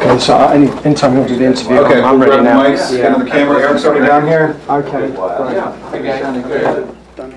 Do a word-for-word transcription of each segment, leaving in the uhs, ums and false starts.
Okay, so uh, any anytime you want to do the interview, Okay, I'm we'll ready grab now. the mics, get on the camera. Eric's already down here. Okay, right. Okay.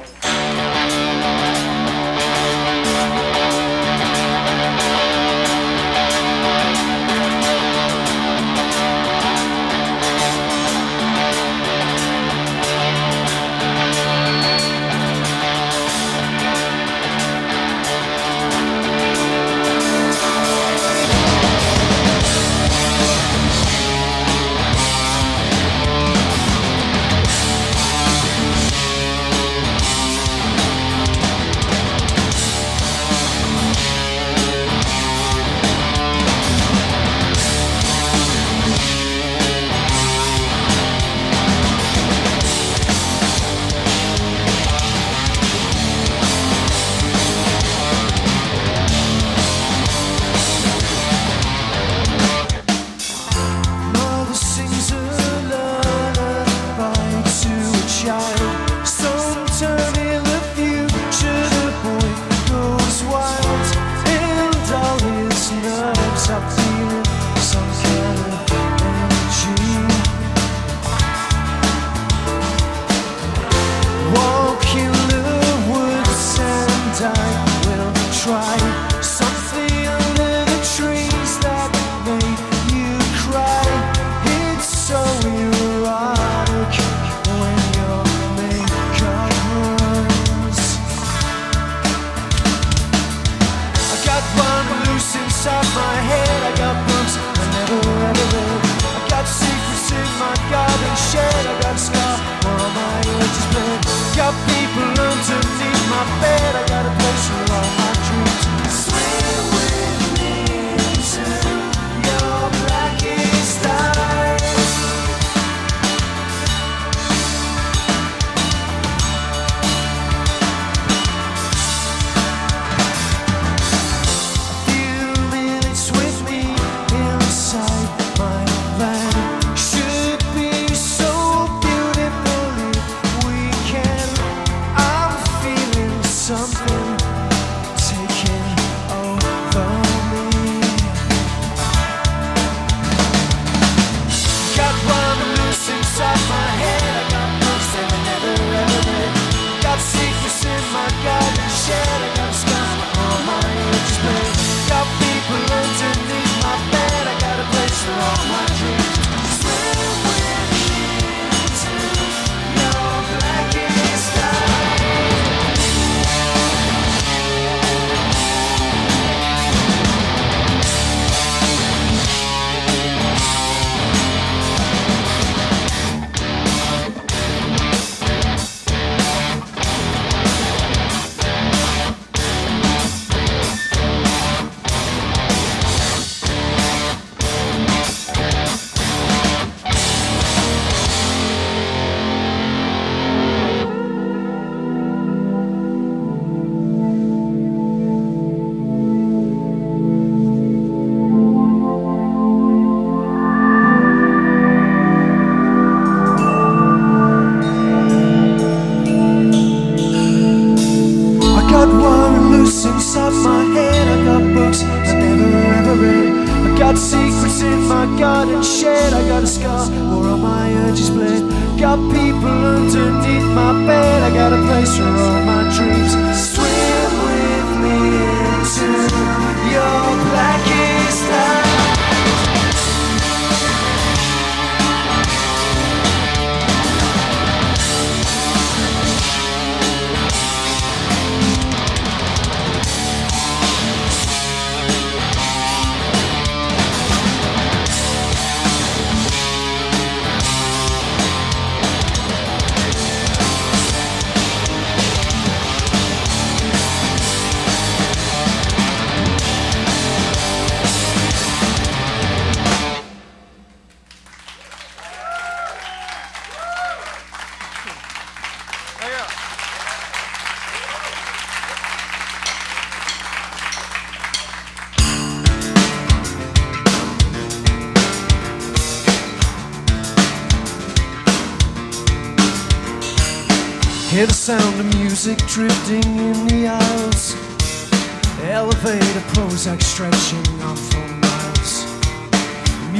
Hear the sound of music drifting in the aisles, elevator Prozac stretching off for miles.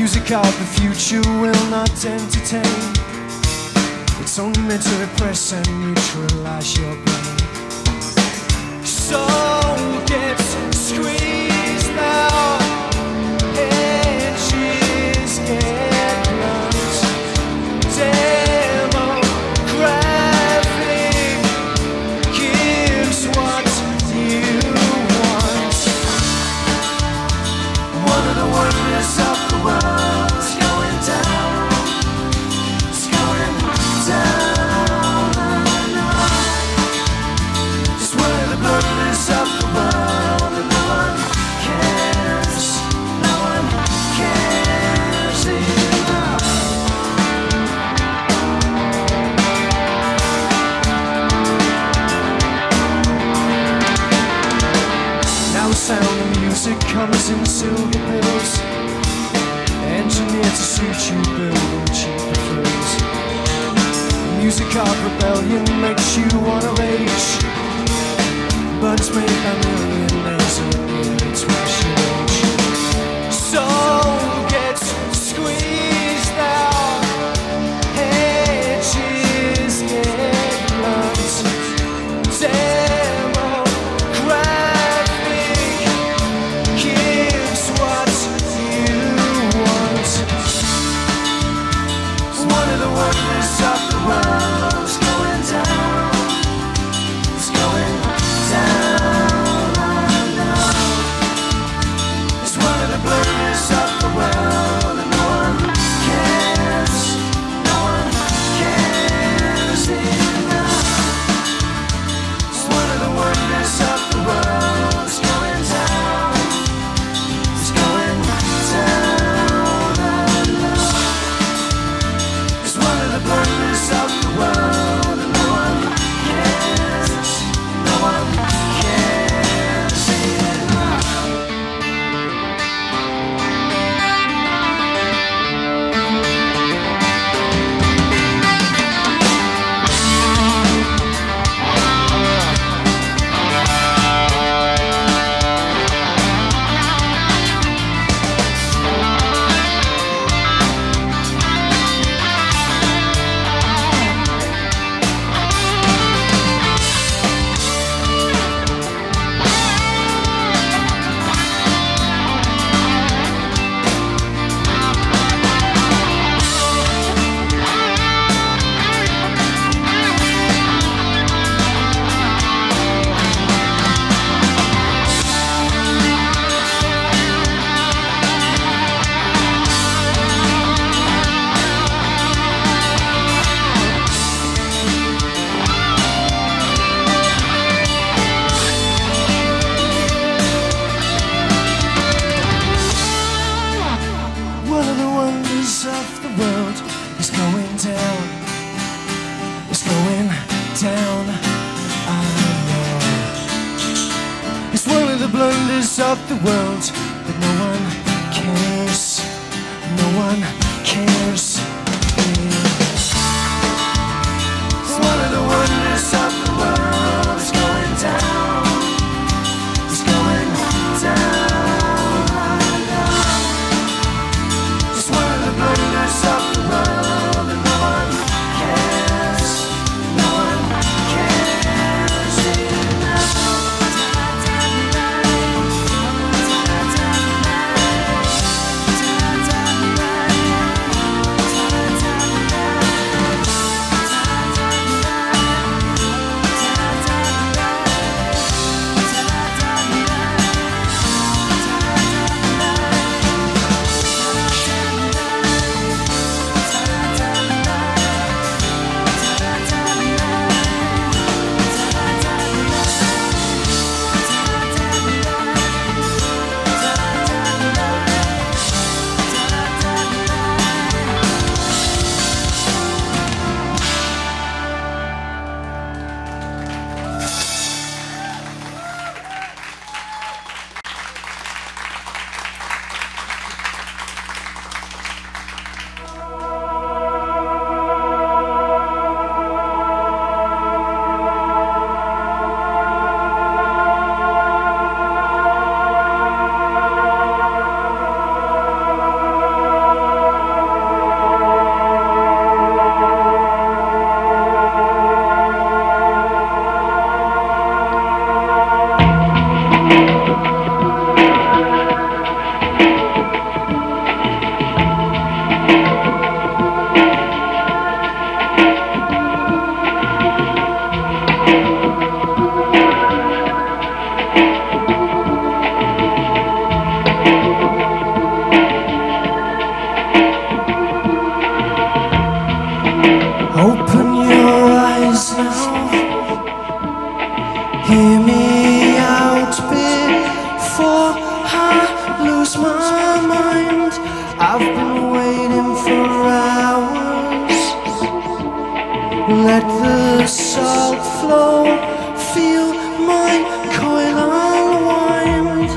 Music of the future will not entertain. It's only meant to repress and neutralize your brain. Soul gets squeezed now, edges get blunt. Demographic gives what you want. One of the wonders of the world is going down. It's going down. It's one of the wonders of the world, and no one cares. No one cares enough. Now the sound of music comes in silver pills, engineered to suit you, building cheaper frills. Music of rebellion makes you wanna rage, but it's made by millionaires who are nearly twice your age. Soul gets squeezed out, edges get blunt. Demographic gives what you want. One of the wonders of the world is going down. It's going down. It's one of the blurs of the world, and no one cares. No one cares enough. It's one of the wonders of the world. It's going down. It's going down. It's one of the blurs of the world, and no one cares. No one cares enough. One of the wonders of the world is going down. It's going down, I know. It's one of the blunders of the world that no one cares. No one cares. It's one of the wonders of the world is going down. It's going down. It's one of the blunders of the world, and no one cares. No one cares enough. Open your eyes now, hear me out before I lose my mind. I've been waiting for hours. Let the salt flow, feel my coil unwind.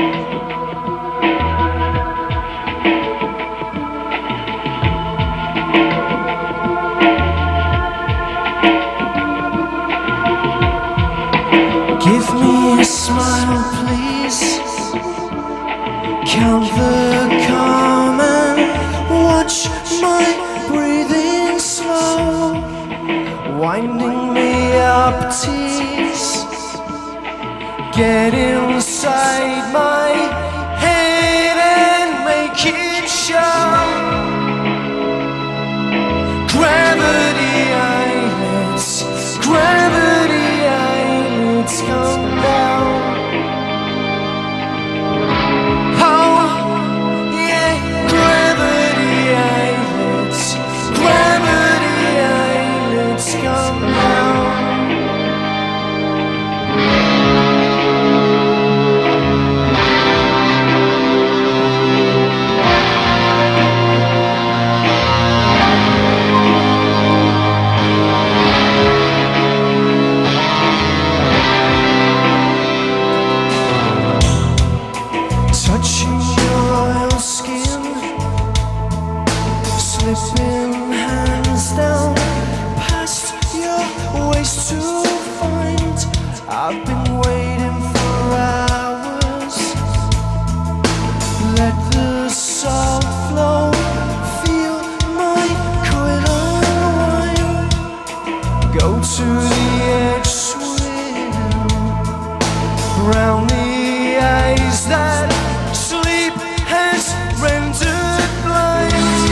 Give me a smile, please. Count the calm and watch my breathing slow, winding me up, tease. Get inside my head and make it show. Gravity eyelids, gravity eyelids, come down. Oh, yeah, gravity eyelids, gravity eyelids, come down. Touching your oil skin, slipping hands down past your waist to find. I've been waiting for hours. Let the salt flow, feel my coil unwind. Go to the edge, swim round the eyes that sleep has rendered blind.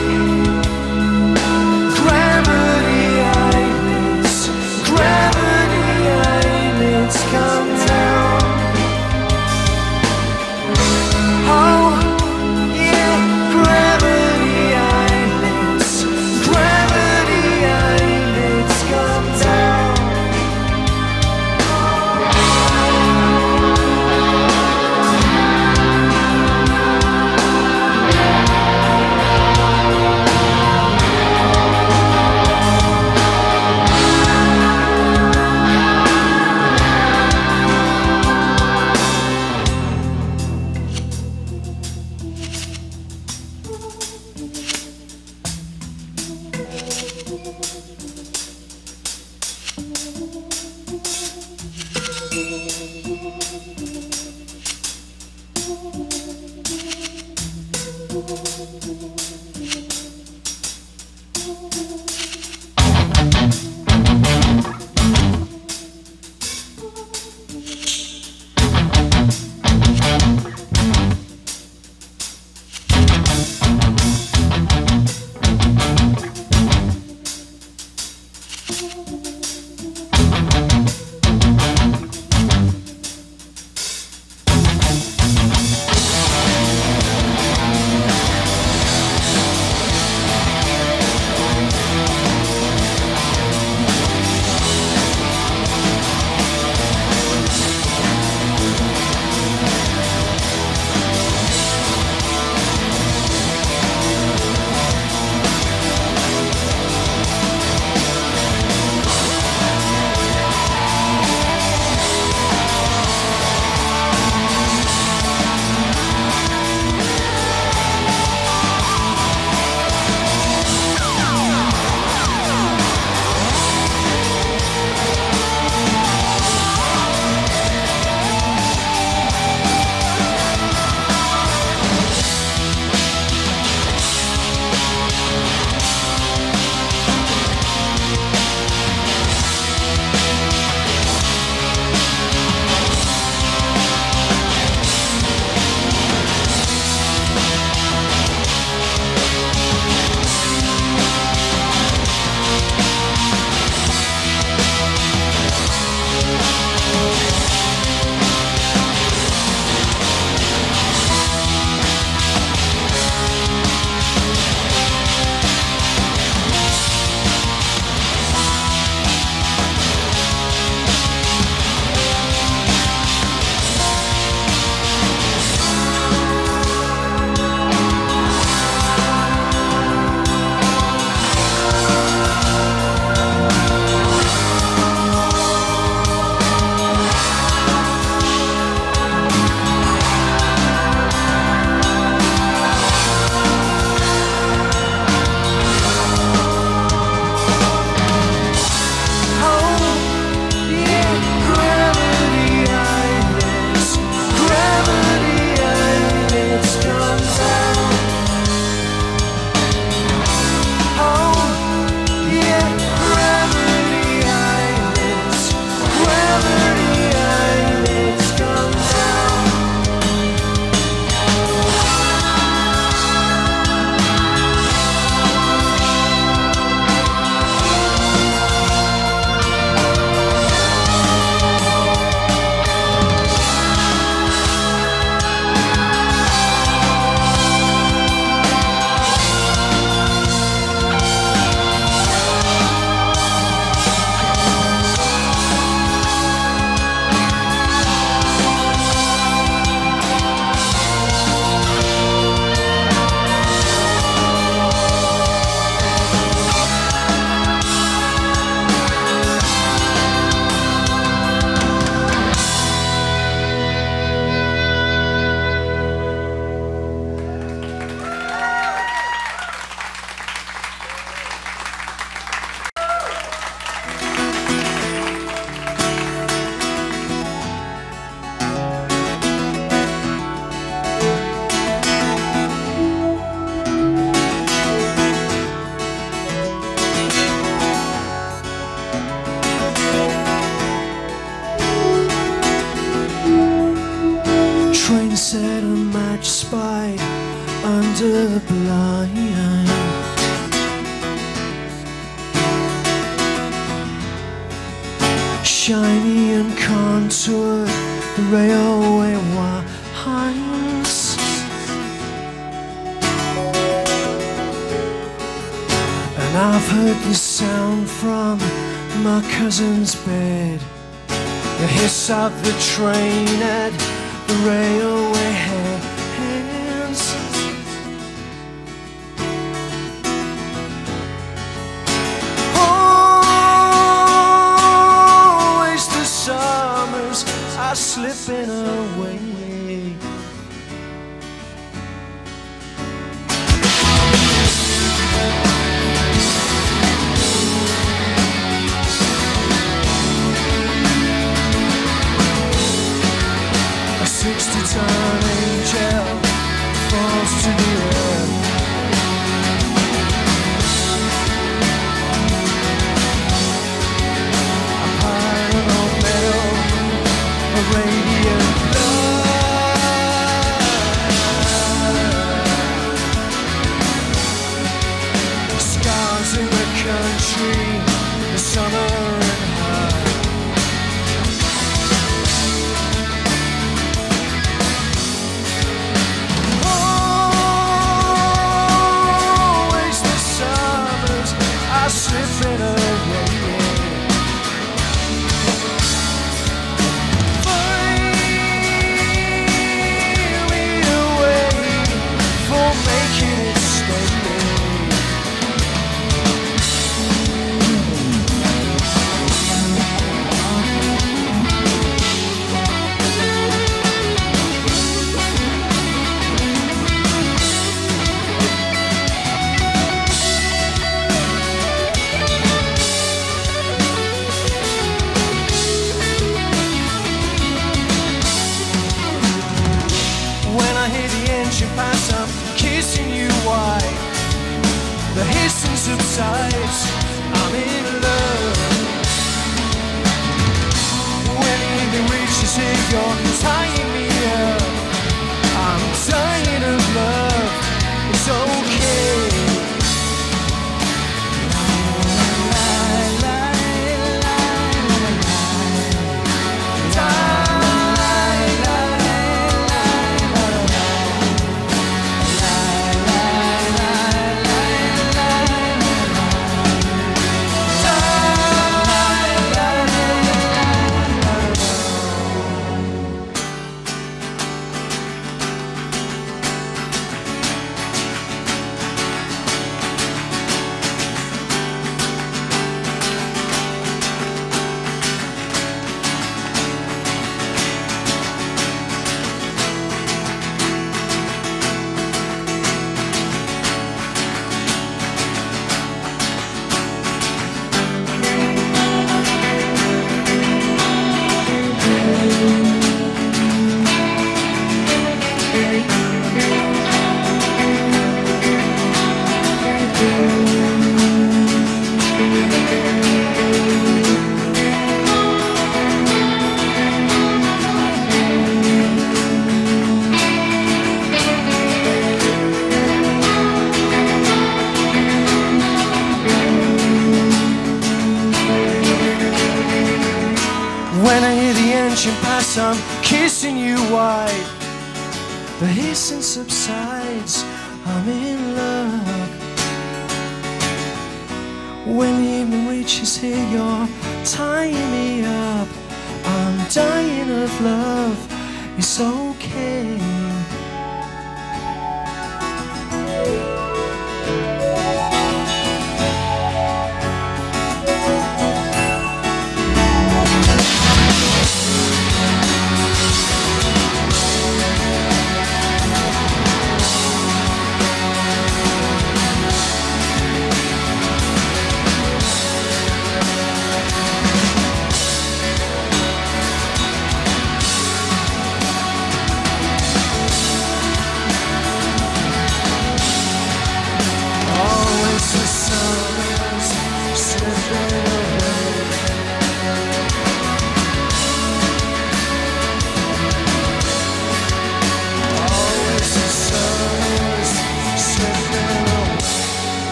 Gravity eyelids, gravity eyelids, come down. Oh, yeah, gravity eyelids, gravity eyelids, come down. set a match spied under the blind. Shiny and contoured, the railway winds, and I've heard the sound from my cousin's bed, the hiss of the train at the railway hands. Always the summers are slipping away. Sixty-ton angel falls to the earth. A pile of metal, a radiant blood. Scars in the country, the summer and high. Slipping away. Find me a way for making it stay. Pass, I'm kissing you wide. The hissing subsides, I'm in love. When the evening reaches here, you're tying me up. I'm dying of love, it's okay. When I hear the engine pass, I'm kissing you wide. The hissing subsides, I'm in love. When the evening reaches here, you're tying me up. I'm dying of love, it's okay.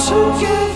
together.